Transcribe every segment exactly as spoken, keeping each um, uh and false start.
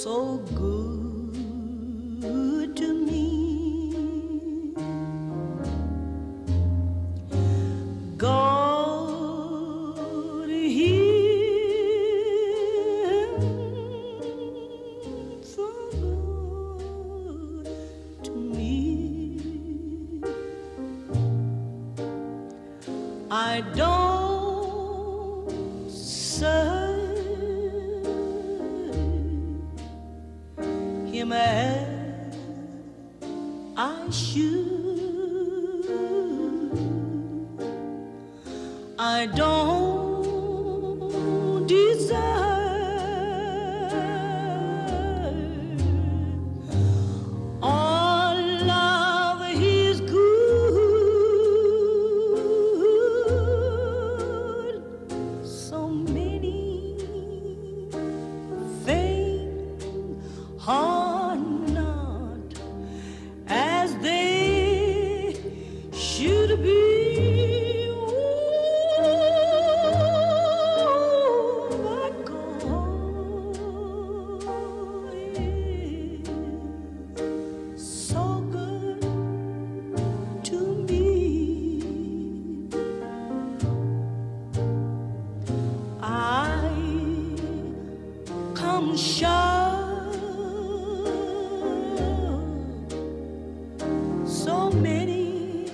so good to me. God, He's so good to me. I don't serve Him as I should. I don't deserve all of His good. So many things are not as they should be. Short so many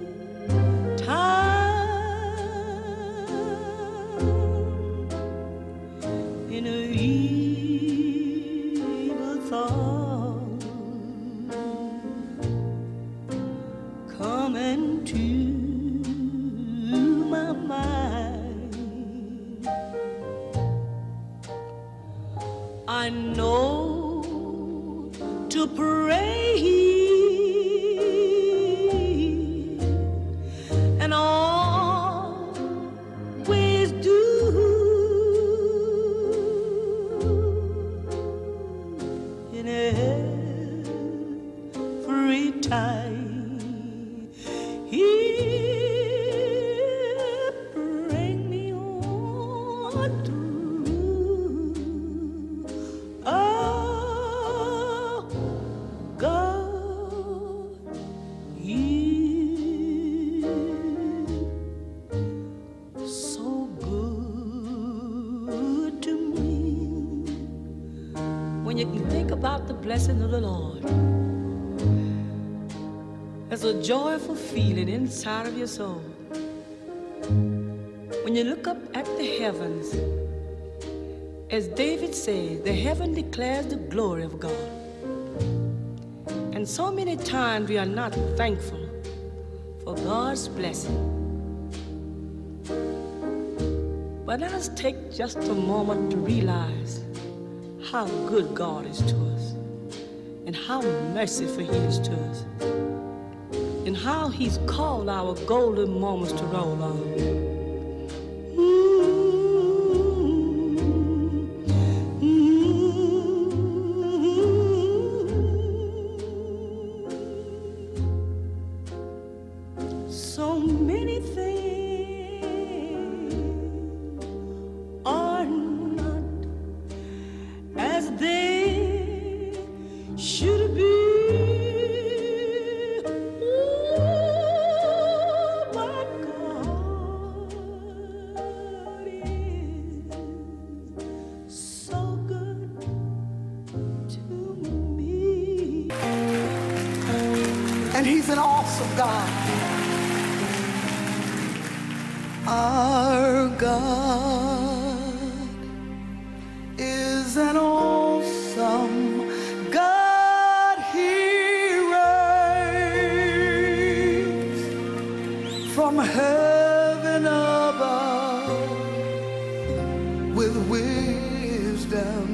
times in a evil thought come into my mind. I know to pray and always do in every time. He'll bring me on through. Oh, God, is so good to me. When you can think about the blessing of the Lord, there's a joyful feeling inside of your soul. When you look up at the heavens, as David said, the heaven declares the glory of God. And so many times we are not thankful for God's blessing. But let us take just a moment to realize how good God is to us, and how merciful He is to us, and how He's called our golden moments to roll on. So many things are not as they should be. Oh, but God is so good to me. And He's an awesome God. Our God is an awesome God. He reigns from heaven above with wisdom,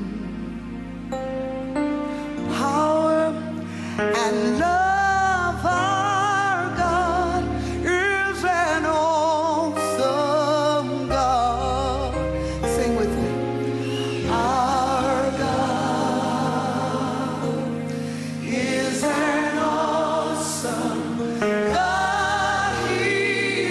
power, and love. Our God is an awesome God. Sing with me. Our God is an awesome God. He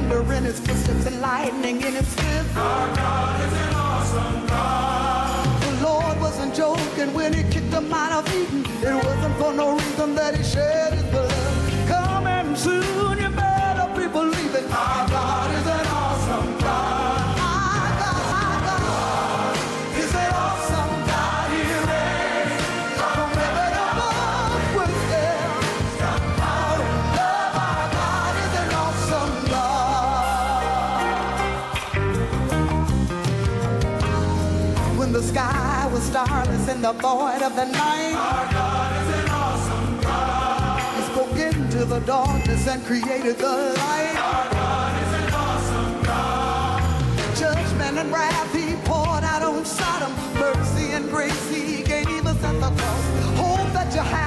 thunder in his footsteps and lightning in his fist. Our God is an awesome God. The Lord wasn't joking when he kicked them out of Eden. It wasn't for no reason that he shed his blood. Coming soon, you better be believing. Our God is an awesome God. Our God, our God is an awesome God. He reigns from heaven above with him. Power and love, our God is an awesome God. When the sky was starless in the void of the night, Our God is an awesome God. he spoke into the darkness and created the light. Our God is an awesome God. Judgment and wrath he poured out on Sodom. Mercy and grace he gave us at the cross. Hope that you have